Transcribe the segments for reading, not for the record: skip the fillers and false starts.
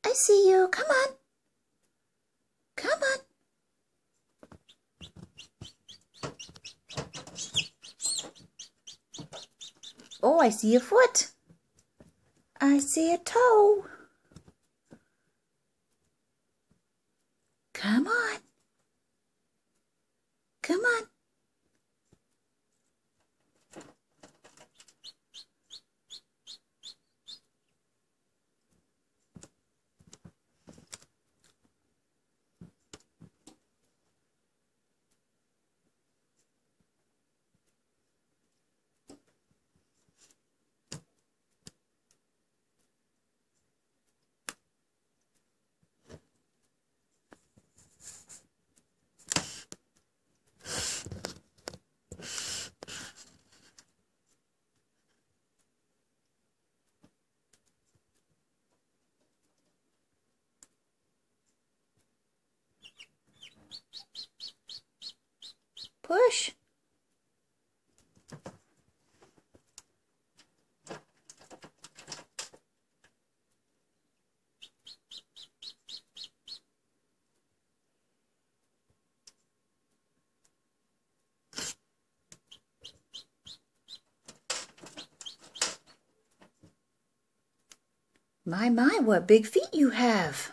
I see you. Come on. Come on. Oh, I see a foot. I see a toe. Come on. Come on. Push. My, what big feet you have.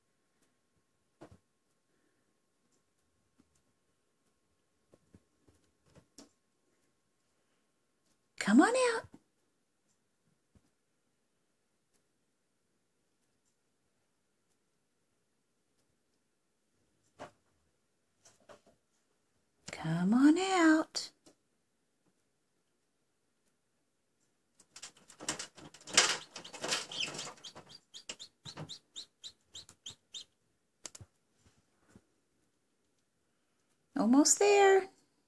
Come on out. Come on out. Almost there.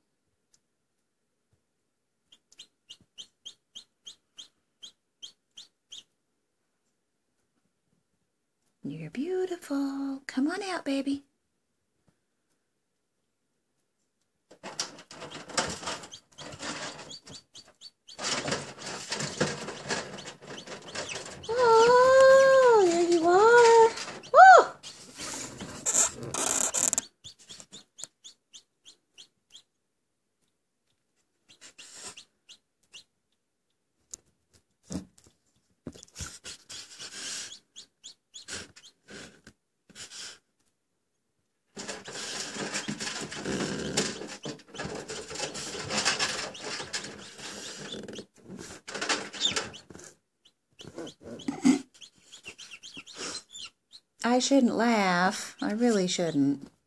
You're beautiful. Come on out, baby. Oh, there you are. Oh! I shouldn't laugh. I really shouldn't.